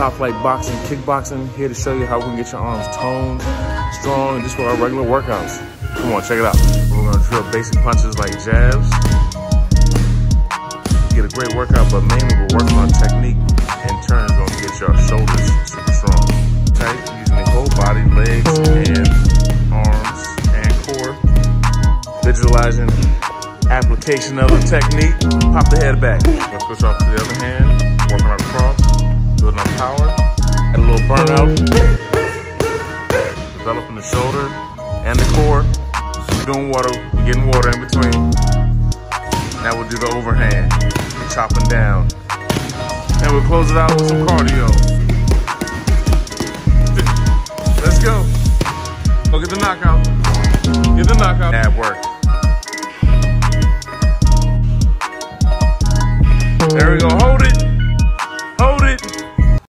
Top Flight Boxing, Kickboxing, here to show you how we can get your arms toned, strong, and just for our regular workouts. Come on, check it out. We're gonna drill basic punches like jabs. Get a great workout, but mainly we're working on technique. In turn, it's gonna get your shoulders super strong. Tight, using the whole body, legs, hands, arms, and core. Visualizing application of the technique. Pop the head back. We're gonna switch off to the other hand, working our cross, building our power. Add a little burnout. Developing the shoulder and the core. We're doing water, we're getting water in between. Now we'll do the overhand, chopping down. And we'll close it out with some cardio. Let's go. Go get the knockout. Get the knockout. Ab work.